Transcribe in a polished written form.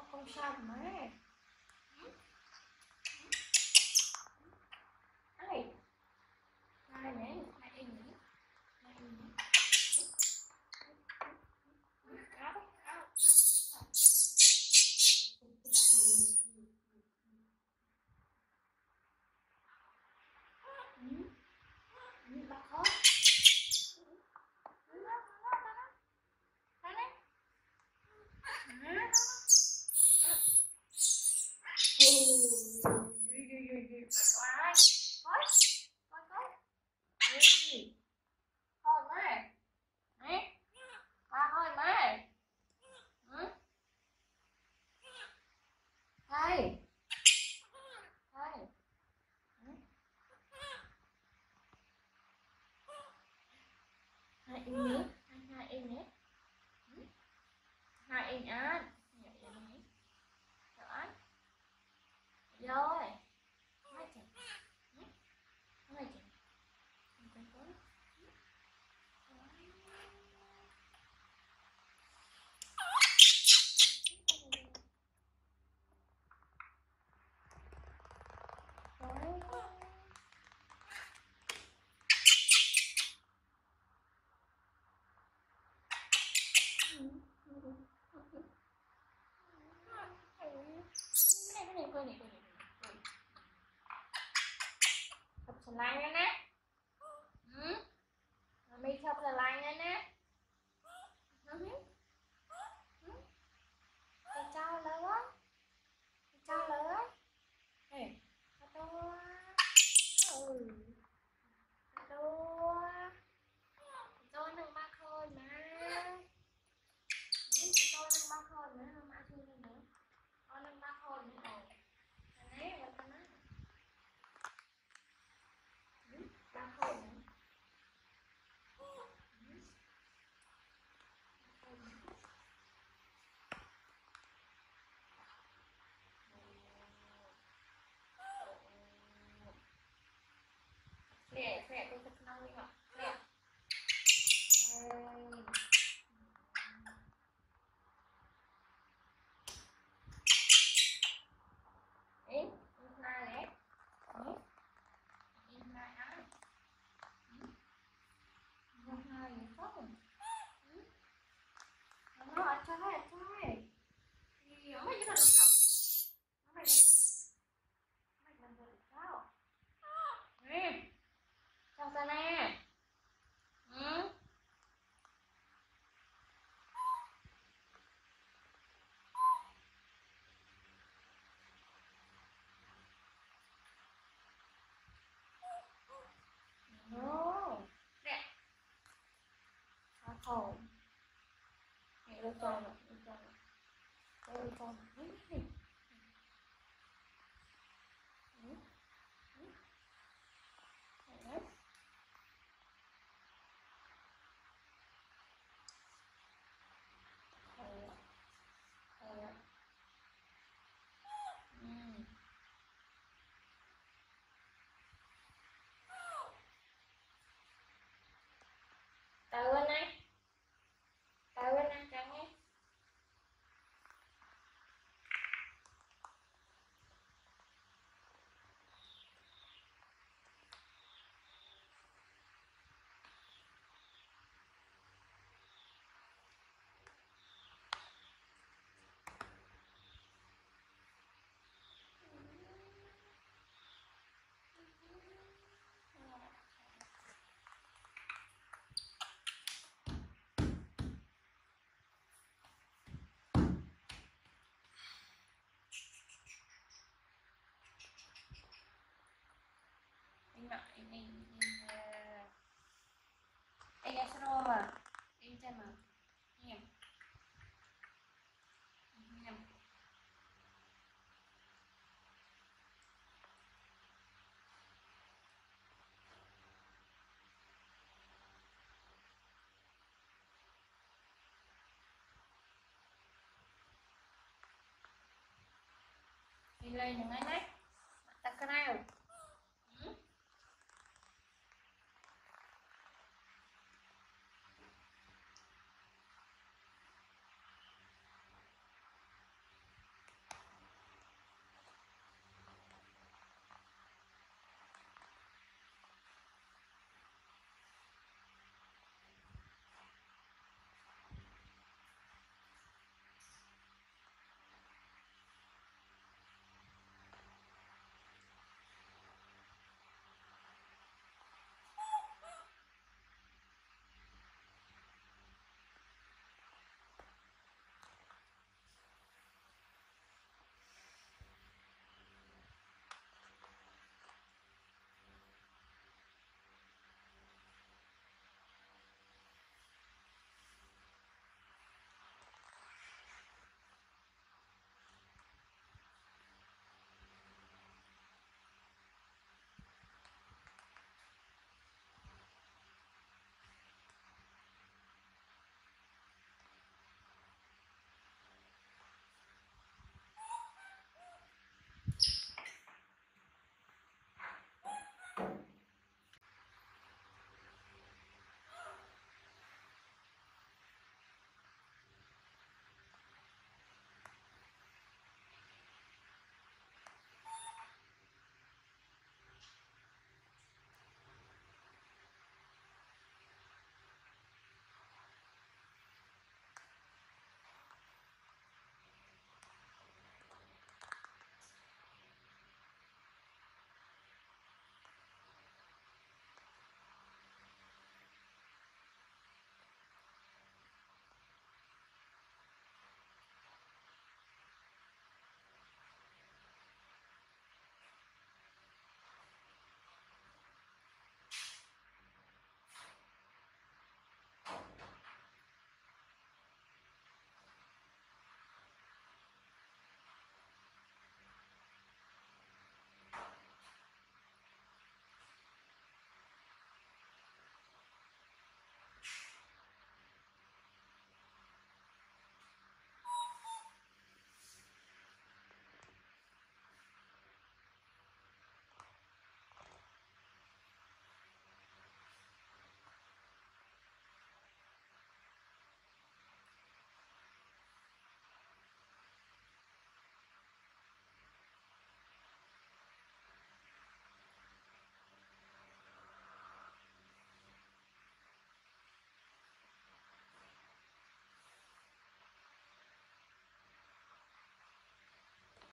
Không sao mà. Ai ai nè, ai đi nhỉ, ai đi nhỉ. Bà khó. Hai in nhé, hai in nhé, hai in anh, rồi, rồi, hai chừng, hai chừng, chụp slide nha nè, mày chụp slide nha nè, mày cho lớn, cho lớn, nè, to, to nâng ba khôi mà, to nâng ba khôi nữa, mà chưa nữa, to nâng ba khôi nữa rồi, nè, và ta nói. Khỏe tôi thật năng đi ạ. Khỏe. Ê, hai đấy. Hai á. Hai này không. Nó ở chơi. Thì ở mấy cái thằng được. Nó mày làm được sao? Nè. Chào ta nè. No. Nè. Khổ. Mẹ đưa cho rồi, đưa cho rồi. Đưa cho rồi. Từ bên này càng nghe. Ella se roba. Ella no. Bien. Bien. Đi lên những cái này. Ta cái nào.